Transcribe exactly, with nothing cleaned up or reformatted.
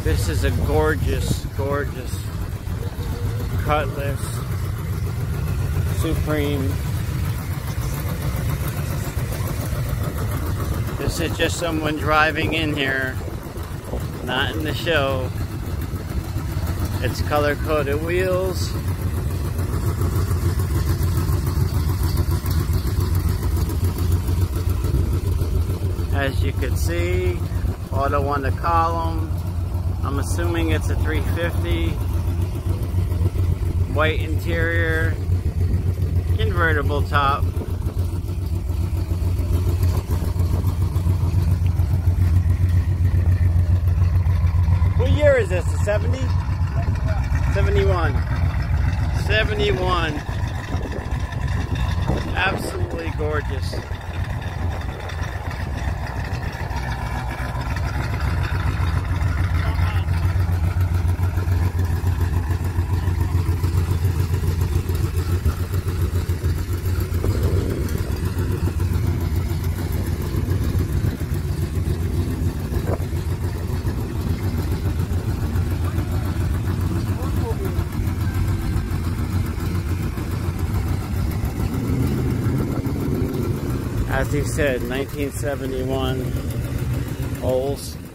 This is a gorgeous, gorgeous Cutlass Supreme. This is just someone driving in here, not in the show. It's color-coded wheels. As you can see, auto on the column. I'm assuming it's a three fifty. White interior, convertible top. What year is this? A seventy? seventy-one. seventy-one. Absolutely gorgeous. As he said, nineteen seventy-one Olds.